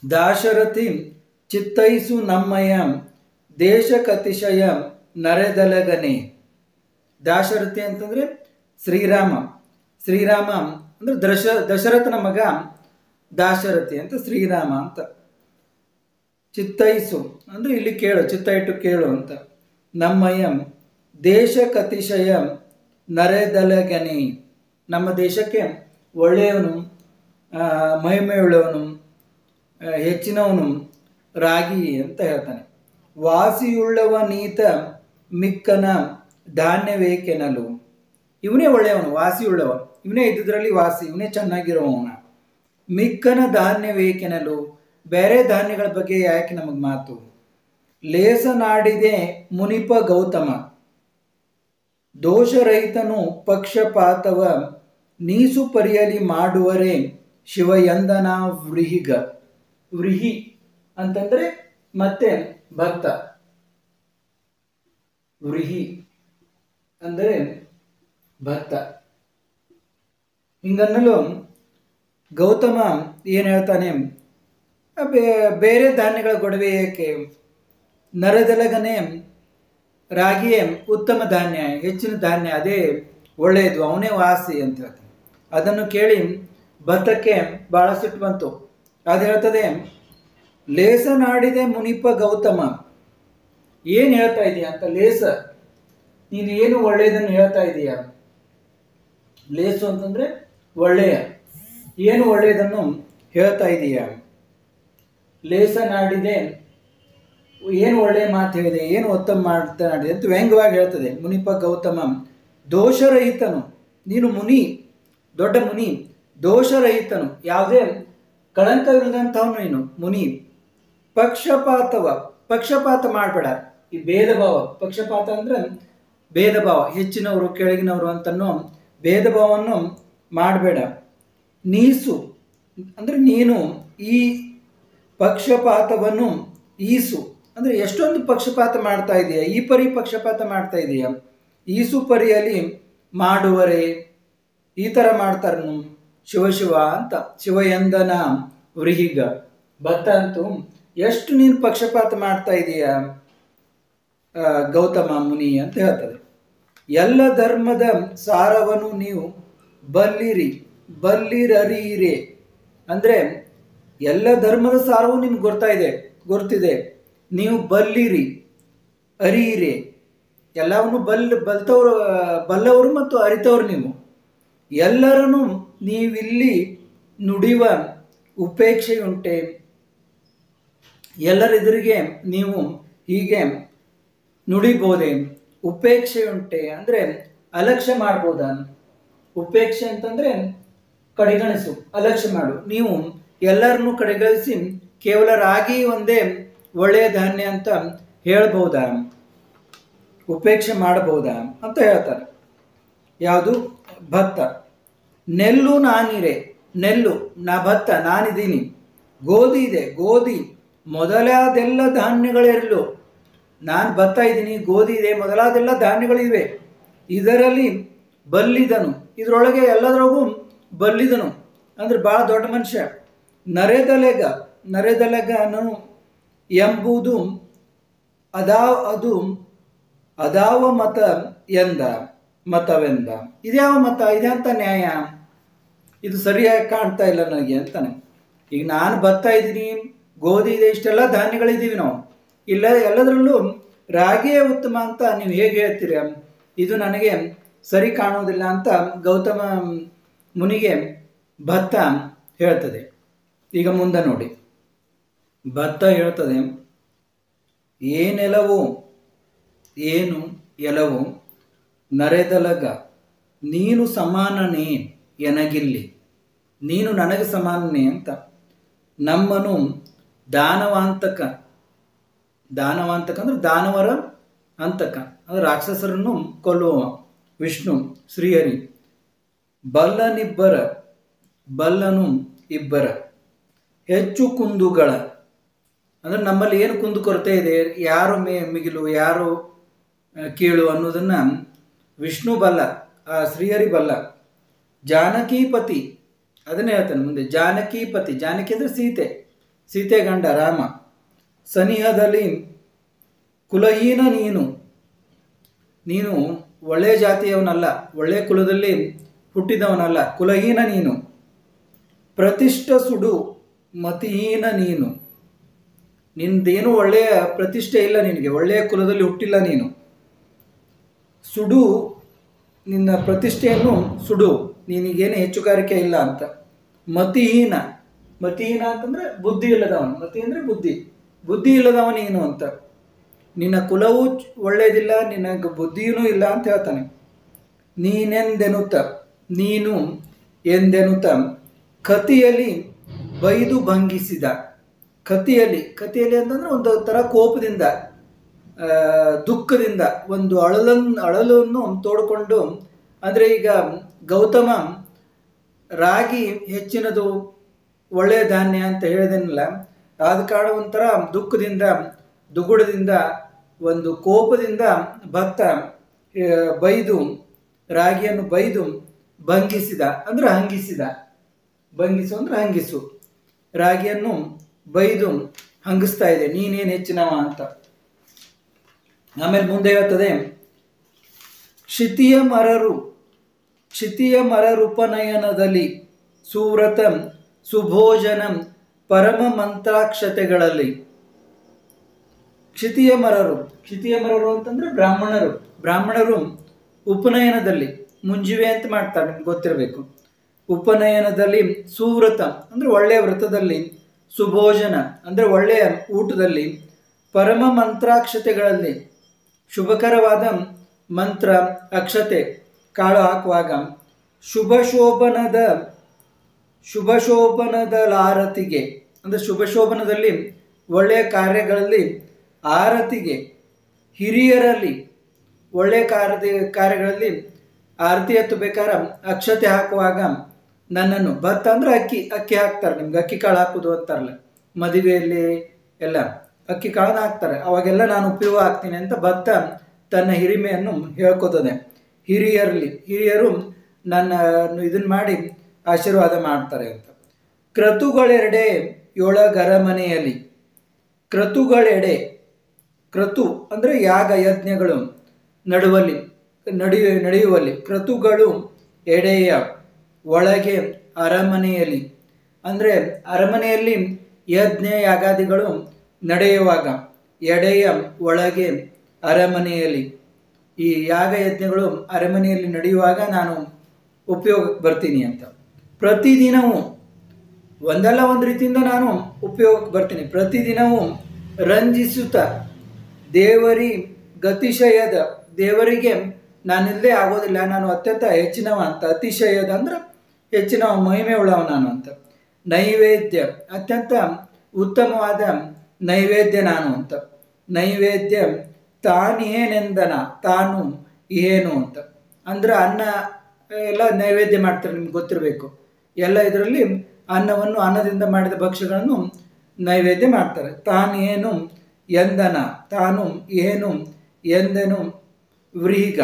ದಾಶರಥಿ ಚಿತ್ತೈಸು ನಮ್ಮಯ ದೇಶಕತಿಶಯ ನರೆದಲಗನೆ. ದಾಶರಥಿ ಅಂತಂದರೆ ಶ್ರೀರಾಮ. ಶ್ರೀರಾಮ ಅಂದರೆ ದಶ ದಶರಥನ ಮಗ ದಾಶರಥಿ ಅಂತ ಶ್ರೀರಾಮ ಅಂತ. ಚಿತ್ತೈಸು ಅಂದರೆ ಇಲ್ಲಿ ಕೇಳು, ಚಿತ್ತ ಇಟ್ಟು ಕೇಳು ಅಂತ. ನಮ್ಮಯ ದೇಶಕತಿಶಯ ನರೆದಲಗನೆ, ನಮ್ಮ ದೇಶಕ್ಕೆ ಒಳ್ಳೆಯವನು, ಮಹಿಮೆಯುಳ್ಳವನು, ಹೆಚ್ಚಿನವನು ರಾಗಿ ಅಂತ ಹೇಳ್ತಾನೆ. ವಾಸಿಯುಳ್ಳವ ನೀತ ಮಿಕ್ಕನ ಧಾನ್ಯವೇಕೆನಲು. ಇವನೇ ಒಳ್ಳೆಯವನು, ವಾಸಿಯುಳ್ಳವ, ಇವನೇ ಇದ್ದುದರಲ್ಲಿ ವಾಸಿ, ಇವನೇ ಚೆನ್ನಾಗಿರೋವನ. ಮಿಕ್ಕನ ಧಾನ್ಯವೇಕೆನಲು, ಬೇರೆ ಧಾನ್ಯಗಳ ಬಗ್ಗೆ ಯಾಕೆ ನಮಗೆ ಮಾತು. ಲೇಸನಾಡಿದೆ ಮುನಿಪ ಗೌತಮ, ದೋಷರಹಿತನು ಪಕ್ಷಪಾತವ ನೀಸು ಪರಿಯಲಿ ಮಾಡುವರೆ ಶಿವಯಂದನ ವ್ರೀಹಿಗ. ವ್ರೀಹಿ ಅಂತಂದ್ರೆ ಮತ್ತೆ ಭಕ್ತ. ವ್ರೀಹಿ ಅಂದರೆ ಭಕ್ತ. ಹಿಂಗನ್ನಲು ಗೌತಮ ಏನು ಹೇಳ್ತಾನೆ, ಬೇರೆ ಧಾನ್ಯಗಳ ಗೊಡವೆ ಏಕೆ, ನರದಲಗನೆ ರಾಗಿಯೇ ಉತ್ತಮ ಧಾನ್ಯ, ಹೆಚ್ಚಿನ ಧಾನ್ಯ, ಅದೇ ಒಳ್ಳೆಯದು, ಅವನೇ ವಾಸಿ ಅಂತ ಹೇಳ್ತಾನೆ. ಅದನ್ನು ಕೇಳಿ ಭತ್ತಕ್ಕೆ ಬಹಳ ಸಿಟ್ಟು ಬಂತು. ಅದು ಹೇಳ್ತದೆ, ಲೇಸನಾಡಿದೆ ಮುನಿಪ ಗೌತಮ. ಏನು ಹೇಳ್ತಾ ಇದೀಯ ಅಂತ. ಲೇಸ, ನೀನು ಏನು ಒಳ್ಳೆಯದನ್ನು ಹೇಳ್ತಾ ಇದೀಯ. ಲೇಸು ಅಂತಂದ್ರೆ ಒಳ್ಳೆಯ, ಏನು ಒಳ್ಳೆಯದನ್ನು ಹೇಳ್ತಾ ಇದೀಯ. ಲೇಸನಾಡಿದೆ, ಏನು ಒಳ್ಳೆಯ ಮಾತು ಹೇಳಿದೆ, ಏನು ಉತ್ತಮ ಮಾತನಾಡಿದೆ ಅಂತ ವ್ಯಂಗ್ಯವಾಗಿ ಹೇಳ್ತದೆ. ಮುನಿಪ ಗೌತಮ ದೋಷರಹಿತನು, ನೀನು ಮುನಿ, ದೊಡ್ಡ ಮುನಿ, ದೋಷರಹಿತನು, ಯಾವುದೇ ಕಳಂಕವಿಲ್ಲದಂಥವನು ನೀನು ಮುನಿ. ಪಕ್ಷಪಾತವ, ಪಕ್ಷಪಾತ ಮಾಡಬೇಡ, ಈ ಭೇದ ಭಾವ, ಪಕ್ಷಪಾತ ಅಂದ್ರೆ ಭೇದ ಭಾವ, ಹೆಚ್ಚಿನವರು ಕೆಳಗಿನವರು ಅಂತನೋ ಭೇದ ಭಾವವನ್ನು ಮಾಡಬೇಡ. ನೀಸು ಅಂದರೆ ನೀನು ಈ ಪಕ್ಷಪಾತವನ್ನು, ಈಸು ಅಂದರೆ ಎಷ್ಟೊಂದು ಪಕ್ಷಪಾತ ಮಾಡ್ತಾ ಇದೆಯಾ, ಈ ಪರಿ ಪಕ್ಷಪಾತ ಮಾಡ್ತಾ ಇದೆಯಾ. ಈಸು ಪರಿಯಲ್ಲಿ ಮಾಡುವರೆ, ಈ ಥರ ಮಾಡ್ತಾರನು ಶಿವಶಿವ ಅಂತ. ಶಿವಯಂದನ ವ್ರೀಹಿಗ, ಭತ್ತ ಅಂತೂ ಎಷ್ಟು ನೀನು ಪಕ್ಷಪಾತ ಮಾಡ್ತಾ ಇದೀಯ ಗೌತಮ ಮುನಿ ಅಂತ ಹೇಳ್ತದೆ. ಎಲ್ಲ ಧರ್ಮದ ಸಾರವನ್ನು ನೀವು ಬಲ್ಲಿರಿ, ಬಲ್ಲಿರರೀರೆ ಅಂದರೆ ಎಲ್ಲ ಧರ್ಮದ ಸಾರವು ನಿಮ್ಗೆ ಗೊತ್ತಾ ಇದೆ, ಗೊತ್ತಿದೆ. ನೀವು ಬಲ್ಲಿರಿ, ಅರಿಯಿರಿ, ಎಲ್ಲವನ್ನು ಬಲ್ ಬಲ್ತವರು ಬಲ್ಲವರು ಮತ್ತು ಅರಿತವರು ನೀವು. ಎಲ್ಲರನ್ನು ನೀವಿಲ್ಲಿ ನುಡಿಯುವ ಉಪೇಕ್ಷೆಯುಂಟೆ. ಎಲ್ಲರೆದುರಿಗೆ ನೀವು ಹೀಗೆ ನುಡಿಬೋದೆ. ಉಪೇಕ್ಷೆಯುಂಟೆ ಅಂದರೆ ಅಲಕ್ಷ್ಯ ಮಾಡ್ಬೋದಾ. ಉಪೇಕ್ಷೆ ಅಂತಂದರೆ ಕಡೆಗಣಿಸು, ಅಲಕ್ಷ್ಯ ಮಾಡು. ನೀವು ಎಲ್ಲರನ್ನು ಕಡೆಗಣಿಸಿ ಕೇವಲ ರಾಗಿ ಒಂದೇ ಒಳ್ಳೆಯ ಧಾನ್ಯ ಅಂತ ಹೇಳ್ಬೋದಾ, ಉಪೇಕ್ಷೆ ಮಾಡಬಹುದಾ ಅಂತ ಹೇಳ್ತಾರೆ. ಯಾವುದು ಭತ್ತ. ನೆಲ್ಲು ನಾನಿರೆ, ನೆಲ್ಲು ನಾ ಭತ್ತ ನಾನಿದ್ದೀನಿ. ಗೋಧಿ ಇದೆ, ಗೋಧಿ ಮೊದಲಾದೆಲ್ಲ ಧಾನ್ಯಗಳೆರಲು. ನಾನು ಭತ್ತ ಇದ್ದೀನಿ, ಗೋಧಿ ಇದೆ, ಮೊದಲಾದೆಲ್ಲ ಧಾನ್ಯಗಳಿವೆ. ಇದರಲ್ಲಿ ಬಲ್ಲಿದನು, ಇದರೊಳಗೆ ಎಲ್ಲದರೊಳಗೂ ಬಲ್ಲಿದನು ಅಂದ್ರೆ ಭಾಳ ದೊಡ್ಡ ಮನುಷ್ಯ. ನರೆದಲೆಗ, ನರೆದಲೆಗನು ಎಂಬುದು ಅದಾವ, ಅದು ಅದಾವ ಮತ ಎಂದ, ಮತವೆಂದ. ಇದ್ಯಾವ ಮತ, ಇದಂತ ನ್ಯಾಯ, ಇದು ಸರಿಯಾಗಿ ಕಾಣ್ತಾ ಇಲ್ಲ ನನಗೆ ಅಂತಾನೆ. ಈಗ ನಾನು ಭತ್ತ ಇದ್ದೀನಿ, ಗೋಧಿ ಇದೆ, ಇಷ್ಟೆಲ್ಲ ಧಾನ್ಯಗಳಿದ್ದೀವಿ ನಾವು, ಇಲ್ಲ ಎಲ್ಲದರಲ್ಲೂ ರಾಗಿಯೇ ಉತ್ತಮ ಅಂತ ನೀವು ಹೇಗೆ ಹೇಳ್ತೀರ, ಇದು ನನಗೆ ಸರಿ ಕಾಣೋದಿಲ್ಲ ಅಂತ ಗೌತಮ ಮುನಿಗೆ ಭತ್ತ ಹೇಳ್ತದೆ. ಈಗ ಮುಂದೆ ನೋಡಿ, ಭತ್ತ ಹೇಳ್ತದೆ, ಏನೆಲವು, ಏನು ಎಲವು, ನರೆದಲಗ ನೀನು ಸಮಾನನೇ ಎನಗಿಲ್ಲಿ, ನೀನು ನನಗೆ ಸಮಾನನೇ ಅಂತ. ನಮ್ಮನು ದಾನವಾಂತಕ, ದಾನವಾಂತಕ ಅಂದ್ರೆ ದಾನವರ ಅಂತಕ ಅಂದ್ರೆ ರಾಕ್ಷಸರನ್ನು ಕೊಲ್ಲುವ ವಿಷ್ಣು ಶ್ರೀಹರಿ. ಬಲ್ಲನಿಬ್ಬರ, ಬಲ್ಲನು ಇಬ್ಬರ, ಹೆಚ್ಚು ಕುಂದುಗಳ ಅಂದ್ರೆ ನಮ್ಮಲ್ಲಿ ಏನು ಕುಂದು ಕೊರತೆ ಇದೆ, ಯಾರು ಮೇ ಮಿಗಿಲು ಯಾರು ಕೀಳು ಅನ್ನೋದನ್ನು ವಿಷ್ಣು ಬಲ್ಲ, ಆ ಶ್ರೀಹರಿ ಬಲ್ಲ. ಜಾನಕೀಪತಿ ಅದನ್ನೇ ಹೇಳ್ತಾನೆ ಮುಂದೆ, ಜಾನಕೀಪತಿ, ಜಾನಕಿ ಅಂದರೆ ಸೀತೆ, ಸೀತೆ ಗಂಡ ರಾಮ. ಸನಿಹದಲ್ಲಿ ಕುಲಹೀನ ನೀನು, ನೀನು ಒಳ್ಳೆಯ ಜಾತಿಯವನಲ್ಲ, ಒಳ್ಳೆಯ ಕುಲದಲ್ಲಿ ಹುಟ್ಟಿದವನಲ್ಲ, ಕುಲಹೀನ ನೀನು. ಪ್ರತಿಷ್ಠ ಸುಡು ಮತಿಹೀನ ನೀನು, ನಿಂದೇನು ಒಳ್ಳೆಯ ಪ್ರತಿಷ್ಠೆ ಇಲ್ಲ, ನಿನಗೆ ಒಳ್ಳೆಯ ಕುಲದಲ್ಲಿ ಹುಟ್ಟಿಲ್ಲ ನೀನು. ಸುಡು, ನಿನ್ನ ಪ್ರತಿಷ್ಠೆಯನ್ನು ಸುಡು, ನಿನಗೇನು ಹೆಚ್ಚುಗಾರಿಕೆ ಇಲ್ಲ ಅಂತ. ಮತಿಹೀನ, ಮತಿಹೀನ ಅಂತಂದರೆ ಬುದ್ಧಿ ಇಲ್ಲದವನು, ಮತಿ ಅಂದರೆ ಬುದ್ಧಿ, ಬುದ್ಧಿ ಇಲ್ಲದವ ನೀನು ಅಂತ. ನಿನ್ನ ಕುಲವೂ ಒಳ್ಳೆಯದಿಲ್ಲ, ನಿನಗೆ ಬುದ್ಧಿಯೂ ಇಲ್ಲ ಅಂತ ಹೇಳ್ತಾನೆ. ನೀನೆಂದೆನುತ, ನೀನು ಎಂದೆನುತ ಕತಿಯಲ್ಲಿ ಬೈದು ಭಂಗಿಸಿದ. ಕತಿಯಲ್ಲಿ, ಕತಿಯಲ್ಲಿ ಅಂತಂದರೆ ಒಂದು ಥರ ಕೋಪದಿಂದ, ದುಃಖದಿಂದ, ಒಂದು ಅಳಲನ್ನು ಅಳಲನ್ನು ತೋಡಿಕೊಂಡು, ಅಂದರೆ ಈಗ ಗೌತಮ ರಾಗಿ ಹೆಚ್ಚಿನದು ಒಳ್ಳೆಯ ಧಾನ್ಯ ಅಂತ ಹೇಳಿದೆನಲ್ಲ, ಆದ ಕಾರಣ ಒಂಥರ ದುಃಖದಿಂದ, ದುಗುಡದಿಂದ, ಒಂದು ಕೋಪದಿಂದ ಭಕ್ತ ಬೈದು, ರಾಗಿಯನ್ನು ಬೈದು ಭಂಗಿಸಿದ ಅಂದರೆ ಹಂಗಿಸಿದ. ಭಂಗಿಸು ಅಂದರೆ ಹಂಗಿಸು, ರಾಗಿಯನ್ನು ಬೈದು ಹಂಗಿಸ್ತಾ ಇದೆ, ನೀನೇನು ಹೆಚ್ಚಿನವ ಅಂತ. ಆಮೇಲೆ ಮುಂದೆ ಹೇಳ್ತದೆ, ಕ್ಷಿತಿಯ ಮರರು, ಕ್ಷಿತಿಯ ಮರರುಪನಯನದಲ್ಲಿ ಸುವ್ರತಂ ಸುಭೋಜನಂ ಪರಮ ಮಂತ್ರಾಕ್ಷತೆಗಳಲ್ಲಿ. ಕ್ಷಿತಿಯ ಮರರು, ಕ್ಷಿತಿಯ ಮರರು ಅಂತಂದ್ರೆ ಬ್ರಾಹ್ಮಣರು. ಬ್ರಾಹ್ಮಣರು ಉಪನಯನದಲ್ಲಿ, ಮುಂಜಿವೆ ಅಂತ ಮಾಡ್ತಾರೆ, ನಿಮ್ಗೆ ಗೊತ್ತಿರಬೇಕು. ಉಪನಯನದಲ್ಲಿ ಸುವ್ರತ ಅಂದರೆ ಒಳ್ಳೆಯ ವ್ರತದಲ್ಲಿ, ಸುಭೋಜನ ಅಂದರೆ ಒಳ್ಳೆಯ ಊಟದಲ್ಲಿ, ಪರಮ ಮಂತ್ರಾಕ್ಷತೆಗಳಲ್ಲಿ ಶುಭಕರವಾದ ಮಂತ್ರ ಅಕ್ಷತೆ ಕಾಳು ಹಾಕುವಾಗ, ಶುಭಶೋಭನದ ಶುಭಶೋಭನದ ಆರತಿಗೆ ಅಂದರೆ ಶುಭಶೋಭನದಲ್ಲಿ ಒಳ್ಳೆಯ ಕಾರ್ಯಗಳಲ್ಲಿ ಆರತಿಗೆ, ಹಿರಿಯರಲ್ಲಿ ಒಳ್ಳೆಯ ಕಾರ್ಯ ಕಾರ್ಯಗಳಲ್ಲಿ ಆರತಿ ಎತ್ತಬೇಕಾದ್ರೆ ಅಕ್ಷತೆ ಹಾಕುವಾಗ ನನ್ನನ್ನು, ಭತ್ತ ಅಂದರೆ ಅಕ್ಕಿ, ಅಕ್ಕಿ ಹಾಕ್ತಾರೆ, ನಿಮ್ಗೆ ಅಕ್ಕಿ ಕಾಳು ಹಾಕೋದು ಅಂತಾರಲ್ಲ, ಮದುವೆಯಲ್ಲಿ ಎಲ್ಲ ಅಕ್ಕಿ ಕಾಳನ್ನ ಹಾಕ್ತಾರೆ, ಅವಾಗೆಲ್ಲ ನಾನು ಉಪಯೋಗ ಆಗ್ತೀನಿ ಅಂತ ಭತ್ತ ತನ್ನ ಹಿರಿಮೆಯನ್ನು ಹೇಳ್ಕೋತದೆ. ಹಿರಿಯರಲ್ಲಿ, ಹಿರಿಯರು ನನ್ನ ಇದನ್ನು ಮಾಡಿ ಆಶೀರ್ವಾದ ಮಾಡ್ತಾರೆ ಅಂತ. ಕ್ರತುಗಳೆರಡೆ ಯೊಳಗರಮನೆಯಲ್ಲಿ, ಕ್ರತುಗಳೆಡೆ, ಕ್ರತು ಅಂದರೆ ಯಾಗ ಯಜ್ಞಗಳು ನಡುವಲ್ಲಿ ನಡೆಯ ನಡೆಯುವಲ್ಲಿ, ಕ್ರತುಗಳು ಎಡೆಯ ಒಳಗೆ ಅರಮನೆಯಲ್ಲಿ ಅಂದರೆ ಅರಮನೆಯಲ್ಲಿ ಯಜ್ಞ ಯಾಗಾದಿಗಳು ನಡೆಯುವಾಗ, ಎಡೆಯ ಒಳಗೆ ಅರಮನೆಯಲ್ಲಿ, ಈ ಯಾಗ ಯಜ್ಞಗಳು ಅರಮನೆಯಲ್ಲಿ ನಡೆಯುವಾಗ ನಾನು ಉಪಯೋಗಕ್ಕೆ ಬರ್ತೀನಿ ಅಂತ. ಪ್ರತಿದಿನವೂ ಒಂದಲ್ಲ ಒಂದು ರೀತಿಯಿಂದ ನಾನು ಉಪಯೋಗಕ್ಕೆ ಬರ್ತೀನಿ. ಪ್ರತಿದಿನವೂ ರಂಜಿಸುತ್ತ ದೇವರಿ ಗತಿಶಯದ, ದೇವರಿಗೆ ನಾನಿಲ್ಲದೆ ಆಗೋದಿಲ್ಲ, ನಾನು ಅತ್ಯಂತ ಹೆಚ್ಚಿನವ ಅಂತ. ಅತಿಶಯದ ಅಂದ್ರೆ ಹೆಚ್ಚಿನವ, ಮಹಿಮೆ ಉಳ್ಳವ ನಾನು ಅಂತ. ನೈವೇದ್ಯ, ಅತ್ಯಂತ ಉತ್ತಮವಾದ ನೈವೇದ್ಯ ನಾನು ಅಂತ. ನೈವೇದ್ಯ ತಾನೇನೆಂದನ, ತಾನು ಏನು ಅಂತ ಅಂದ್ರೆ ಅನ್ನ ಎಲ್ಲ ನೈವೇದ್ಯ ಮಾಡ್ತಾರೆ, ನಿಮ್ಗೆ ಗೊತ್ತಿರಬೇಕು. ಎಲ್ಲ ಇದರಲ್ಲಿ ಅನ್ನವನ್ನು, ಅನ್ನದಿಂದ ಮಾಡಿದ ಭಕ್ಷ್ಯಗಳನ್ನು ನೈವೇದ್ಯ ಮಾಡ್ತಾರೆ. ತಾನೇನು ಎಂದನ, ತಾನು ಏನು ಎಂದೆನು ವ್ರೀಗ,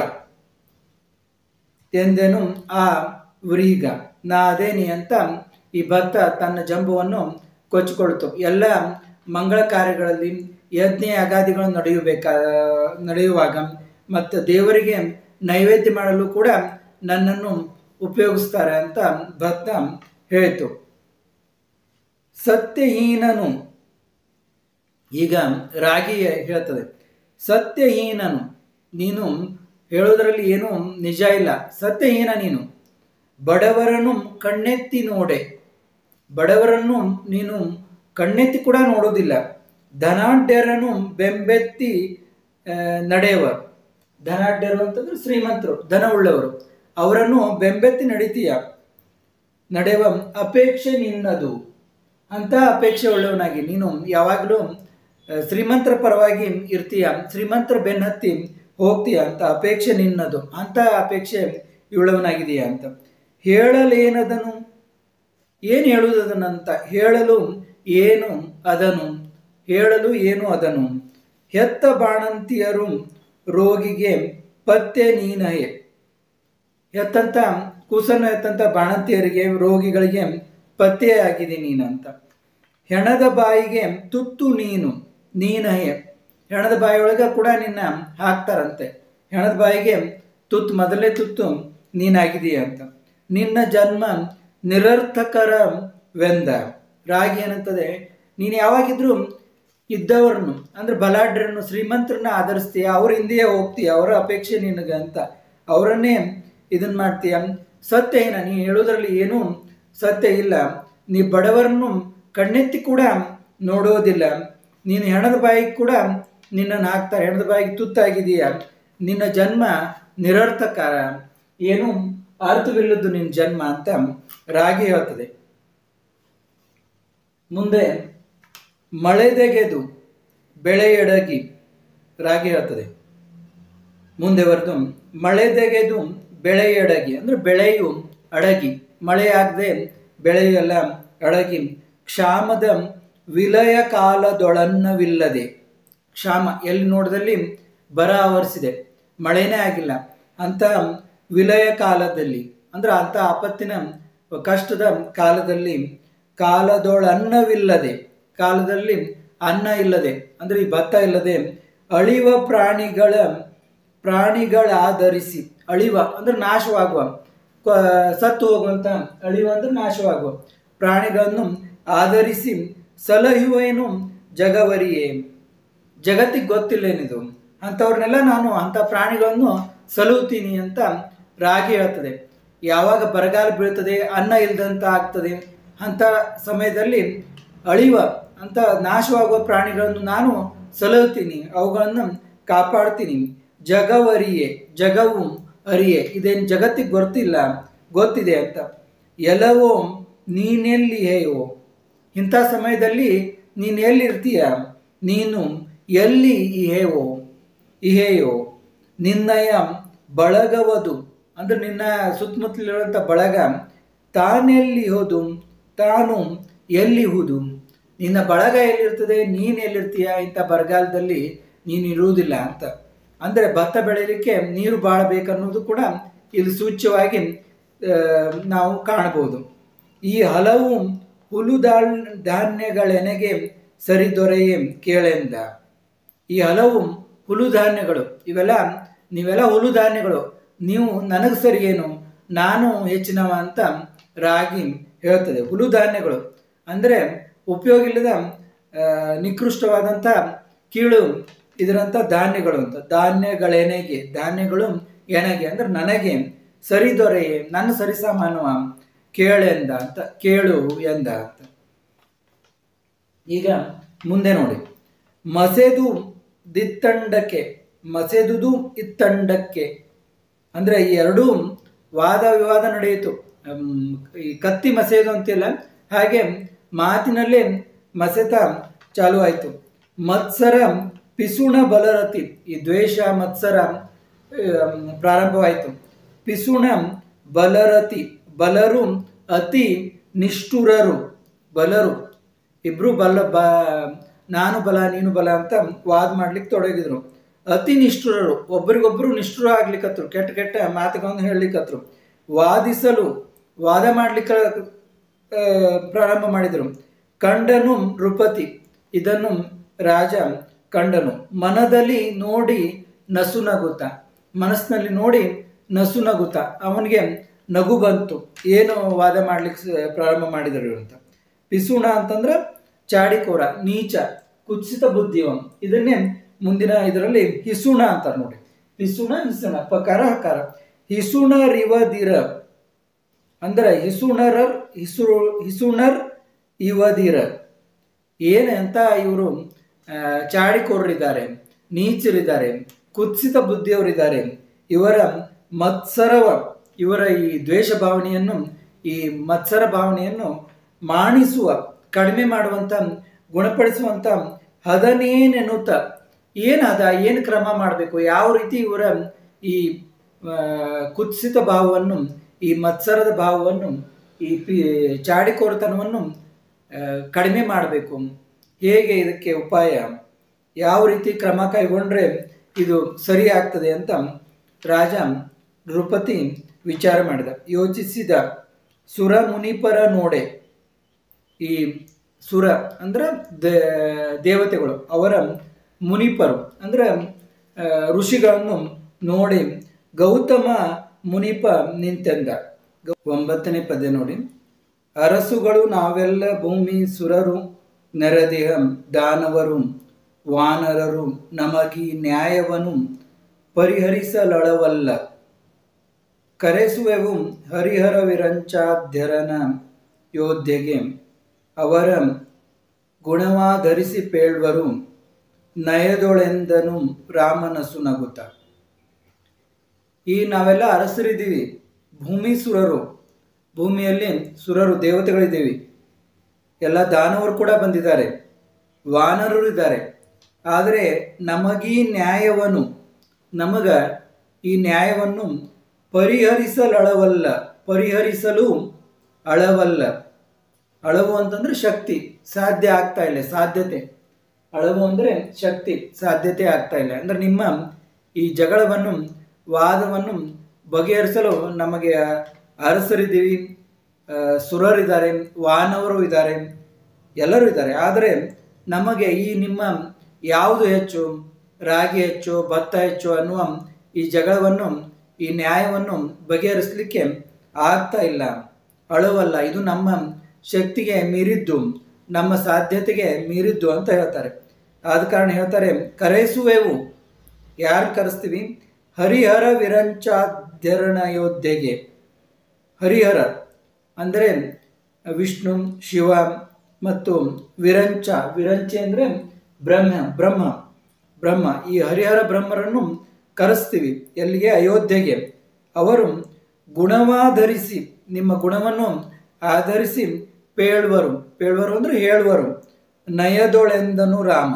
ಎಂದೆನು ಆ ವ್ರೀಗ, ನಾ ಅದೇನಿ ಅಂತ ಈ ಭಕ್ತ ತನ್ನ ಜಂಬುವನ್ನು ಕೊಚ್ಚಿಕೊಳ್ತು. ಎಲ್ಲ ಮಂಗಳ ಕಾರ್ಯಗಳಲ್ಲಿ ಯಜ್ಞ ಅಗಾದಿಗಳು ನಡೆಯಬೇಕಾ ನಡೆಯುವಾಗ ಮತ್ತು ದೇವರಿಗೆ ನೈವೇದ್ಯ ಮಾಡಲು ಕೂಡ ನನ್ನನ್ನು ಉಪಯೋಗಿಸ್ತಾರೆ ಅಂತ ಭಕ್ತ ಹೇಳಿತು. ಸತ್ಯಹೀನನು, ಈಗ ರಾಗಿ ಹೇಳ್ತದೆ, ಸತ್ಯಹೀನನು ನೀನು, ಹೇಳೋದ್ರಲ್ಲಿ ಏನೂ ನಿಜ ಇಲ್ಲ, ಸತ್ಯಹೀನ ನೀನು. ಬಡವರನ್ನು ಕಣ್ಣೆತ್ತಿ ನೋಡೆ, ಬಡವರನ್ನು ನೀನು ಕಣ್ಣೆತ್ತಿ ಕೂಡ ನೋಡೋದಿಲ್ಲ. ಧನಾಢ್ಯರನ್ನು ಬೆಂಬೆತ್ತಿ ನಡೆಯುವ, ಧನಾಢ್ಯರು ಅಂತಂದ್ರೆ ಶ್ರೀಮಂತರು, ಧನ ಉಳ್ಳವರು, ಅವರನ್ನು ಬೆಂಬೆತ್ತಿ ನಡೀತೀಯ. ನಡೆಯುವ ಅಪೇಕ್ಷೆ ನಿನ್ನದು ಅಂತ ಅಪೇಕ್ಷೆ ಉಳ್ಳವನಾಗಿ ನೀನು ಯಾವಾಗಲೂ ಶ್ರೀಮಂತರ ಪರವಾಗಿ ಇರ್ತೀಯ, ಶ್ರೀಮಂತರ ಬೆನ್ನತ್ತಿ ಹೋಗ್ತೀಯ ಅಂತ ಅಪೇಕ್ಷೆ ನಿನ್ನದು, ಅಂತ ಅಪೇಕ್ಷೆ ಉಳ್ಳವನಾಗಿದೆಯಾ ಅಂತ. ಹೇಳಲೇನದನು, ಏನು ಹೇಳುವುದನಂತ, ಹೇಳಲು ಏನು ಅದನು, ಹೇಳಲು ಏನು ಅದನು. ಹೆತ್ತ ಬಾಣಂತಿಯರು ರೋಗಿಗೆ ಪತ್ತೆ ನೀನಯೇ, ಹೆತ್ತಂತ ಕೂಸನ್ನು ಹೆತ್ತಂತ ಬಾಣಂತಿಯರಿಗೆ ರೋಗಿಗಳಿಗೆ ಪತ್ತೆಯಾಗಿದೆ ನೀನಂತ. ಹೆಣದ ಬಾಯಿಗೆ ತುತ್ತು ನೀನು ನೀನಹೆ. ಹೆಣದ ಬಾಯಿಯೊಳಗೆ ಕೂಡ ನಿನ್ನ ಹಾಕ್ತಾರಂತೆ. ಹೆಣದ ಬಾಯಿಗೆ ತುತ್ತು, ಮೊದಲೇ ತುತ್ತು ನೀನಾಗಿದೀಯ ಅಂತ. ನಿನ್ನ ಜನ್ಮ ನಿರರ್ಥಕರವೆಂದ. ರಾಗಿ ಏನಂತದೆ, ನೀನು ಯಾವಾಗಿದ್ರೂ ಇದ್ದವ್ರನ್ನು ಅಂದ್ರೆ ಬಲಾಢ್ಯರನ್ನು, ಶ್ರೀಮಂತರನ್ನ ಆಧರಿಸ್ತೀಯ, ಅವ್ರ ಹಿಂದೆಯೇ ಹೋಗ್ತೀಯ, ಅವರ ಅಪೇಕ್ಷೆ ನಿನಗೆ ಅಂತ ಅವರನ್ನೇ ಇದನ್ನ ಮಾಡ್ತೀಯ. ಸತ್ಯ ಏನ, ನೀ ಹೇಳೋದ್ರಲ್ಲಿ ಏನೂ ಸತ್ಯ ಇಲ್ಲ. ನೀ ಬಡವರನ್ನು ಕಣ್ಣೆತ್ತಿ ಕೂಡ ನೋಡೋದಿಲ್ಲ. ನೀನು ಹೆಣದ ಬಾಯಿಗೆ ಕೂಡ ನಿನ್ನನ್ನು ಹಾಕ್ತಾರೆ, ಹೆಣದ ಬಾಯಿಗೆ ತುತ್ತಾಗಿದೀಯ. ನಿನ್ನ ಜನ್ಮ ನಿರರ್ಥಕಾರ, ಏನು ಅರ್ಥವಿಲ್ಲದ್ದು ನಿನ್ನ ಜನ್ಮ ಅಂತ ರಾಗಿ ಹೇಳ್ತದೆ. ಮುಂದೆ ಮಳೆದೆಗೆದು ಬೆಳೆಯಡಗಿ ರಾಗಿ ಹೇಳ್ತದೆ. ಮುಂದೆ ಬರೆದು ಮಳೆದೆಗೆದು ಬೆಳೆಯಡಗಿ ಅಂದ್ರೆ ಬೆಳೆಯು ಅಡಗಿ, ಮಳೆ ಆಗದೆ ಬೆಳೆಯೆಲ್ಲ ಅಡಗಿ. ಕ್ಷಾಮದ ವಿಲಯ ಕಾಲದೊಳನ್ನವಿಲ್ಲದೆ. ಕ್ಷಾಮ ಎಲ್ಲಿ ನೋಡದಲ್ಲಿ ಬರ ಆವರಿಸಿದೆ, ಮಳೆನೇ ಆಗಿಲ್ಲ ಅಂತ ವಿಲಯ ಕಾಲದಲ್ಲಿ ಅಂದ್ರೆ ಅಂಥ ಆಪತ್ತಿನ ಕಷ್ಟದ ಕಾಲದಲ್ಲಿ, ಕಾಲದೊಳನ್ನವಿಲ್ಲದೆ ಕಾಲದಲ್ಲಿ ಅನ್ನ ಇಲ್ಲದೆ ಅಂದ್ರೆ ಈ ಭತ್ತ ಇಲ್ಲದೆ, ಅಳಿವ ಪ್ರಾಣಿಗಳ ಪ್ರಾಣಿಗಳಾಧರಿಸಿ. ಅಳಿವ ಅಂದ್ರೆ ನಾಶವಾಗುವ, ಸತ್ತು ಹೋಗುವಂತ, ಅಳಿವ ಅಂದ್ರೆ ನಾಶವಾಗುವ ಪ್ರಾಣಿಗಳನ್ನು ಆಧರಿಸಿ ಸಲಹುವೇನು ಜಗವರಿಯೇ. ಜಗತ್ತಿಗೆ ಗೊತ್ತಿಲ್ಲೇನಿದು, ಅಂಥವ್ರನ್ನೆಲ್ಲ ನಾನು ಅಂಥ ಪ್ರಾಣಿಗಳನ್ನು ಸಲಹುತ್ತೀನಿ ಅಂತ ರಾಗಿ ಹೇಳ್ತದೆ. ಯಾವಾಗ ಬರಗಾಲ ಬೀಳ್ತದೆ, ಅನ್ನ ಇಲ್ಲದಂತ ಆಗ್ತದೆ, ಅಂಥ ಸಮಯದಲ್ಲಿ ಅಳಿವ ಅಂತ ನಾಶವಾಗುವ ಪ್ರಾಣಿಗಳನ್ನು ನಾನು ಸಲಹುತ್ತೀನಿ, ಅವುಗಳನ್ನು ಕಾಪಾಡ್ತೀನಿ. ಜಗವರಿಯೇ, ಜಗವು ಅರಿಯೇ, ಇದೇನು ಜಗತ್ತಿಗೆ ಗೊತ್ತಿಲ್ಲ, ಗೊತ್ತಿದೆ ಅಂತ. ಎಲ್ಲವೋ ನೀನೆಲ್ಲಿ ಹೇಯೋ, ಇಂಥ ಸಮಯದಲ್ಲಿ ನೀನು ಎಲ್ಲಿರ್ತೀಯ, ನೀನು ಎಲ್ಲಿ ಇಹೇವೋ ಇಹೇಯೋ. ನಿನ್ನಯ ಬಳಗವದು ಅಂದ್ರೆ ನಿನ್ನ ಸುತ್ತಮುತ್ತಲಿರುವಂಥ ಬಳಗ, ತಾನೆಲ್ಲಿ ಹೋದು ತಾನು ಎಲ್ಲಿಹುದು. ನಿನ್ನ ಬಳಗ ಎಲ್ಲಿರ್ತದೆ, ನೀನು ಎಲ್ಲಿರ್ತೀಯ, ಇಂಥ ಬರಗಾಲದಲ್ಲಿ ನೀನು ಇರುವುದಿಲ್ಲ ಅಂತ. ಅಂದರೆ ಭತ್ತ ಬೆಳೆಯಲಿಕ್ಕೆ ನೀರು ಭಾಳ ಬೇಕನ್ನೋದು ಕೂಡ ಇಲ್ಲಿ ಸೂಚ್ಯವಾಗಿ ನಾವು ಕಾಣಬಹುದು. ಈ ಹಲವು ಹುಲು ಧಾನ್ಯಗಳೆನಗೆ ಸರಿದೊರೆಯೇ ಕೇಳೆಂದ. ಈ ಹಲವು ಹುಲು ಧಾನ್ಯಗಳು, ಇವೆಲ್ಲ ನೀವೆಲ್ಲ ಹುಲು ಧಾನ್ಯಗಳು, ನೀವು ನನಗೆ ಸರಿ ಏನು, ನಾನು ಹೆಚ್ಚಿನವ ಅಂತ ರಾಗಿ ಹೇಳ್ತದೆ. ಹುಲು ಧಾನ್ಯಗಳು ಅಂದರೆ ಉಪಯೋಗ ಇಲ್ಲದ ನಿಕೃಷ್ಟವಾದಂಥ ಕೀಳು ಇದರಂಥ ಧಾನ್ಯಗಳು ಅಂತ. ಧಾನ್ಯಗಳೆನಗೆ, ಧಾನ್ಯಗಳು ಎನಗೆ ಅಂದ್ರೆ ನನಗೆ ಸರಿದೊರೆಯೇ, ನನ್ನ ಸರಿಸಮಾನವ ಕೇಳೆಂದ ಅಂತ, ಕೇಳು ಎಂದ ಅಂತ. ಈಗ ಮುಂದೆ ನೋಡಿ, ಮಸೆದು ದಿತ್ತಂಡಕ್ಕೆ, ಮಸೆದುದು ಇತ್ತಂಡಕ್ಕೆ ಅಂದ್ರೆ ಈ ಎರಡೂ ವಾದ ವಿವಾದ ನಡೆಯಿತು. ಈ ಕತ್ತಿ ಮಸೆದು ಅಂತಿಲ್ಲ, ಹಾಗೆ ಮಾತಿನಲ್ಲೇ ಮಸೆತ ಚಾಲು ಆಯಿತು. ಮತ್ಸರ ಪಿಸುಣ ಬಲರತಿ, ಈ ದ್ವೇಷ ಮತ್ಸರ ಪ್ರಾರಂಭವಾಯಿತು. ಪಿಸುಣ ಬಲರತಿ, ಬಲರು ಅತಿ ನಿಷ್ಠುರರು. ಬಲರು ಇಬ್ರು ಬಲ ಬ ನಾನು ಬಲ ನೀನು ಬಲ ಅಂತ ವಾದ ಮಾಡ್ಲಿಕ್ಕೆ ತೊಡಗಿದ್ರು. ಅತಿ ನಿಷ್ಠುರರು, ಒಬ್ಬರಿಗೊಬ್ಬರು ನಿಷ್ಠುರ ಆಗ್ಲಿಕ್ಕತ್ರು, ಕೆಟ್ಟ ಕೆಟ್ಟ ಮಾತುಗಳನ್ನು ಹೇಳಲಿಕ್ಕತ್ರು. ವಾದಿಸಲು, ವಾದ ಮಾಡ್ಲಿಕ್ಕೆ ಪ್ರಾರಂಭ ಮಾಡಿದರು. ಕಂಡನು ನೃಪತಿ, ಇದನ್ನು ರಾಜ ಕಂಡನು. ಮನದಲ್ಲಿ ನೋಡಿ ನಸು ನಗುತ್ತ, ಮನಸ್ಸಿನಲ್ಲಿ ನೋಡಿ ನಸು ನಗುತ್ತ ಅವನಿಗೆ ನಗು ಬಂತು. ಏನು ವಾದ ಮಾಡ್ಲಿಕ್ಕೆ ಪ್ರಾರಂಭ ಮಾಡಿದರು ಅಂತ. ಪಿಸುಣ ಅಂತಂದ್ರೆ ಚಾಡಿಕೋರ, ನೀಚ, ಕುತ್ಸಿತ ಬುದ್ಧಿವ. ಇದನ್ನೇ ಮುಂದಿನ ಇದರಲ್ಲಿ ಹಿಸುಣ ಅಂತಾರೆ ನೋಡಿ. ಹಿಸುಣ ಹಿಸುಣ ಪಕಾರ ಹಕಾರ. ಹಿಸುಣರಿವದಿರ ಅಂದ್ರೆ ಹಿಸುಣರ ಹಿಸು ಹಿಸುಣರ್ ಇವದಿರ. ಏನಂತ ಇವರು ಚಾಡಿಕೋರರಿದ್ದಾರೆ, ನೀಚರಿದ್ದಾರೆ, ಕುತ್ಸಿತ ಬುದ್ಧಿಯವರಿದ್ದಾರೆ. ಇವರ ಮತ್ಸರವ, ಇವರ ಈ ದ್ವೇಷ ಭಾವನೆಯನ್ನು, ಈ ಮತ್ಸರ ಭಾವನೆಯನ್ನು ಮಾಣಿಸುವ, ಕಡಿಮೆ ಮಾಡುವಂಥ, ಗುಣಪಡಿಸುವಂಥ ಹದನೇನೆನ್ನುತ್ತ, ಏನು ಹದ, ಏನು ಕ್ರಮ ಮಾಡಬೇಕು, ಯಾವ ರೀತಿ ಇವರ ಈ ಕುತ್ಸಿತ ಭಾವವನ್ನು, ಈ ಮತ್ಸರದ ಭಾವವನ್ನು, ಈ ಪಿ ಚಾಡಿಕೋರತನವನ್ನು ಕಡಿಮೆ ಮಾಡಬೇಕು, ಹೇಗೆ ಇದಕ್ಕೆ ಉಪಾಯ, ಯಾವ ರೀತಿ ಕ್ರಮ ಕೈಗೊಂಡ್ರೆ ಇದು ಸರಿ ಆಗ್ತದೆ ಅಂತ ರಾಜ ನೃಪತಿ ವಿಚಾರ ಮಾಡಿದ. ಯೋಚಿಸಿದ ಸುರ ಮುನಿಪರ ನೋಡೆ, ಈ ಸುರ ಅಂದರೆ ದೇವತೆಗಳು, ಅವರ ಮುನಿಪರು ಅಂದರೆ ಋಷಿಗಳನ್ನು ನೋಡಿ ಗೌತಮ ಮುನಿಪ ನಿಂತೆಂದ. ಒಂಬತ್ತನೇ ಪದ್ಯ ನೋಡಿ. ಅರಸುಗಳು ನಾವೆಲ್ಲ ಭೂಮಿ ಸುರರು ನೆರೆದಿಹ ದಾನವರು ವಾನರರು ನಮಗಿ ನ್ಯಾಯವನ್ನು ಪರಿಹರಿಸಲಳವಲ್ಲ. ಕರೆಸುವೆವು ಹರಿಹರ ವಿರಂಚಾಧ್ಯರನ ಯೋಧ್ಯೆಗೆ ಅವರ ಗುಣವಾಧರಿಸಿ ಪೇಳ್ವರು ನಯದೊಳೆಂದನು ರಾಮನಸು ನಗುತ್ತ. ಈ ನಾವೆಲ್ಲ ಅರಸರಿದ್ದೀವಿ, ಭೂಮಿ ಸುರರು, ಭೂಮಿಯಲ್ಲಿ ಸುರರು ದೇವತೆಗಳಿದ್ದೀವಿ, ಎಲ್ಲ ದಾನವರು ಕೂಡ ಬಂದಿದ್ದಾರೆ, ವಾನರರು ಇದ್ದಾರೆ. ಆದರೆ ನಮಗೀ ನ್ಯಾಯವನ್ನು ನಮಗ ಈ ನ್ಯಾಯವನ್ನು ಪರಿಹರಿಸಲಳವಲ್ಲ, ಪರಿಹರಿಸಲು ಅಳವಲ್ಲ. ಅಳವು ಅಂತಂದ್ರೆ ಶಕ್ತಿ, ಸಾಧ್ಯ ಆಗ್ತಾ ಇಲ್ಲ, ಸಾಧ್ಯತೆ. ಅಳವು ಅಂದರೆ ಶಕ್ತಿ, ಸಾಧ್ಯತೆ ಆಗ್ತಾ ಇಲ್ಲ. ಅಂದರೆ ನಿಮ್ಮ ಈ ಜಗಳವನ್ನು ವಾದವನ್ನು ಬಗೆಹರಿಸಲು ನಮಗೆ ಅರಸರಿದ್ದೀವಿ, ಸುರರಿದ್ದಾರೆ, ವಾನವರು ಇದ್ದಾರೆ, ಎಲ್ಲರೂ ಇದ್ದಾರೆ. ಆದರೆ ನಮಗೆ ಈ ನಿಮ್ಮ ಯಾವುದು ಹೆಚ್ಚು, ರಾಗಿ ಹೆಚ್ಚು ಭತ್ತ ಹೆಚ್ಚು ಅನ್ನುವ ಈ ಜಗಳವನ್ನು, ಈ ನ್ಯಾಯವನ್ನು ಬಗೆಹರಿಸಲಿಕ್ಕೆ ಆಗ್ತಾ ಇಲ್ಲ, ಅಳವಲ್ಲ. ಇದು ನಮ್ಮ ಶಕ್ತಿಗೆ ಮೀರಿದ್ದು, ನಮ್ಮ ಸಾಧ್ಯತೆಗೆ ಮೀರಿದ್ದು ಅಂತ ಹೇಳ್ತಾರೆ. ಆದ ಕಾರಣ ಹೇಳ್ತಾರೆ ಕರೆಸುವೆವು. ಯಾರು ಕರೆಸ್ತೀವಿ? ಹರಿಹರ ವಿರಂಚಾಧ್ಯರಣ ಯೋಧ್ಯೆಗೆ. ಹರಿಹರ ಅಂದರೆ ವಿಷ್ಣು, ಶಿವ ಮತ್ತು ವಿರಂಚ. ವಿರಂಚೆ ಅಂದರೆ ಬ್ರಹ್ಮ ಬ್ರಹ್ಮ ಬ್ರಹ್ಮ ಈ ಹರಿಹರ ಬ್ರಹ್ಮರನ್ನು ಕರೆಸ್ತೀವಿ. ಎಲ್ಲಿಗೆ? ಅಯೋಧ್ಯೆಗೆ. ಅವರು ಗುಣವಾಧರಿಸಿ, ನಿಮ್ಮ ಗುಣವನ್ನು ಆಧರಿಸಿ ಪೇಳುವರು. ಪೇಳುವರು ಅಂದರೆ ಹೇಳುವರು. ನಯದೊಳೆಂದನು ರಾಮ.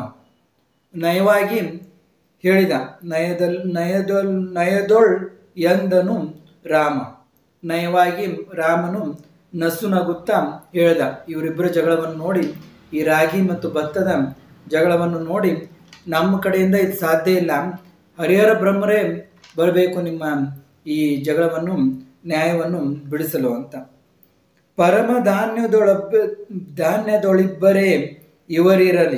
ನಯವಾಗಿ ಹೇಳಿದ. ನಯದಲ್ ನಯದೊಲ್ ನಯದೊಳ್ ಎಂದನು ರಾಮ. ನಯವಾಗಿ ರಾಮನು ನಸು ನಗುತ್ತಾ ಹೇಳ್ದ. ಇವರಿಬ್ಬರ ಜಗಳವನ್ನು ನೋಡಿ, ಈ ರಾಗಿ ಮತ್ತು ಭತ್ತದ ಜಗಳವನ್ನು ನೋಡಿ, ನಮ್ಮ ಕಡೆಯಿಂದ ಇದು ಸಾಧ್ಯ ಇಲ್ಲ, ಹರಿಹರ ಬ್ರಹ್ಮರೇ ಬರಬೇಕು ನಿಮ್ಮ ಈ ಜಗಳವನ್ನು, ನ್ಯಾಯವನ್ನು ಬಿಡಿಸಲು ಅಂತ. ಪರಮ ಧಾನ್ಯದೊಳಬ್ಬ ಧಾನ್ಯದೊಳಿಬ್ಬರೇ ಇವರಿರಲಿ.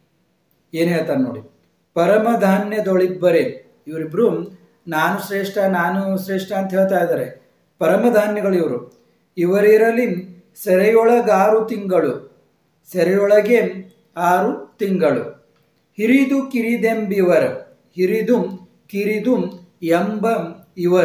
ಏನು ಹೇಳ್ತಾರೆ ನೋಡಿ. ಪರಮ ಧಾನ್ಯದೊಳಿಬ್ಬರೇ, ಇವರಿಬ್ರು ನಾನು ಶ್ರೇಷ್ಠ ನಾನು ಶ್ರೇಷ್ಠ ಅಂತ ಹೇಳ್ತಾ ಇದ್ದಾರೆ. ಪರಮಧಾನ್ಯಗಳು ಇವರು. ಇವರಿರಲಿ ಸೆರೆಯೊಳಗಾರು ತಿಂಗಳು, ಸೆರೆಯೊಳಗೆ ಆರು ತಿಂಗಳು. ಹಿರಿದು ಕಿರಿದೆಂಬಿವರ, ಹಿರಿದು ಕಿರಿದು ಎಂಬ ಇವರ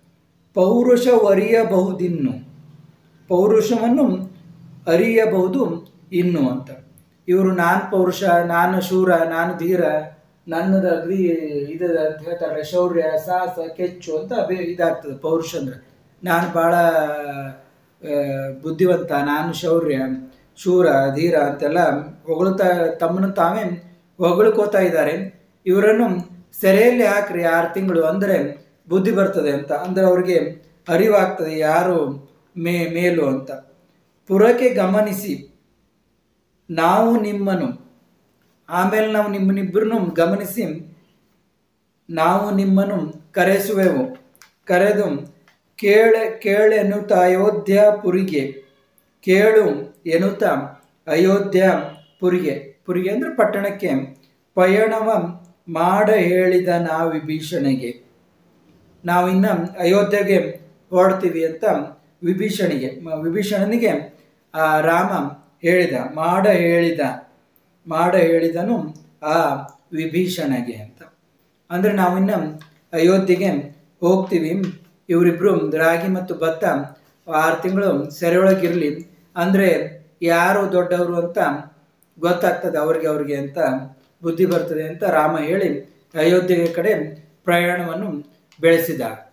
ಪೌರುಷವರಿಯಬಹುದಿನ್ನು, ಪೌರುಷವನ್ನು ಅರಿಯಬಹುದು ಇನ್ನು ಅಂತ. ಇವರು ನಾನು ಪೌರುಷ, ನಾನು ಶೂರ, ನಾನು ಧೀರ, ನನ್ನದು ಅಗ್ರಿ ಇದು ಅಂತ ಹೇಳ್ತಾರೆ. ಶೌರ್ಯ, ಸಾಹಸ, ಕೆಚ್ಚು ಅಂತ ಬೇ ಇದಾಗ್ತದೆ. ಪೌರುಷ ಅಂದರೆ ನಾನು ಭಾಳ ಬುದ್ಧಿವಂತ, ನಾನು ಶೌರ್ಯ, ಶೂರ, ಧೀರ ಅಂತೆಲ್ಲ ಹೊಗಳ್ತಾ ತಮ್ಮನ್ನು ತಾವೇ ಹೊಗಳ್ಕೋತಾ ಇದ್ದಾರೆ. ಇವರನ್ನು ಸೆರೆಯಲ್ಲಿ ಹಾಕ್ರಿ ಆರು ತಿಂಗಳು, ಅಂದರೆ ಬುದ್ಧಿ ಬರ್ತದೆ ಅಂತ, ಅಂದರೆ ಅವ್ರಿಗೆ ಅರಿವಾಗ್ತದೆ ಯಾರು ಮೇ ಮೇಲು ಅಂತ. ಪುರಕ್ಕೆ ಗಮನಿಸಿ ನಾವು ನಿಮ್ಮನ್ನು, ಆಮೇಲೆ ನಾವು ನಿಮ್ಮನ್ನಿಬ್ಬರನ್ನು ಗಮನಿಸಿ ನಾವು ನಿಮ್ಮನ್ನು ಕರೆಸುವೆವು. ಕರೆದು ಕೇಳ ಕೇಳೆನುತ ಅಯೋಧ್ಯ ಪುರಿಗೆ, ಕೇಳು ಎನ್ನುತ್ತ ಅಯೋಧ್ಯ ಪುರಿಗೆ, ಪುರಿಗೆ ಅಂದರೆ ಪಟ್ಟಣಕ್ಕೆ ಪಯಣವ ಮಾಡ ಹೇಳಿದ ನಾ ವಿಭೀಷಣಿಗೆ. ನಾವು ಇನ್ನು ಅಯೋಧ್ಯೆಗೆ ಹೊರಡ್ತೀವಿ ಅಂತ ವಿಭೀಷಣಿಗೆ ವಿಭೀಷಣನಿಗೆ ಆ ರಾಮ ಹೇಳಿದ, ಮಾಡ ಹೇಳಿದ, ಮಾಡ ಹೇಳಿದನು ಆ ವಿಭೀಷಣಗೆ ಅಂತ. ಅಂದರೆ ನಾವಿನ್ನು ಅಯೋಧ್ಯೆಗೆ ಹೋಗ್ತೀವಿ, ಇವರಿಬ್ಬರು ರಾಗಿ ಮತ್ತು ಭತ್ತ ಆರು ತಿಂಗಳು ಸೆರೆಯೊಳಗಿರಲಿ, ಅಂದರೆ ಯಾರು ದೊಡ್ಡವರು ಅಂತ ಗೊತ್ತಾಗ್ತದೆ ಅವ್ರಿಗೆ ಅವ್ರಿಗೆ ಅಂತ ಬುದ್ಧಿ ಬರ್ತದೆ ಅಂತ ರಾಮ ಹೇಳಿ ಅಯೋಧ್ಯೆಯ ಕಡೆ ಪ್ರಯಾಣವನ್ನು ಬೆಳೆಸಿದ.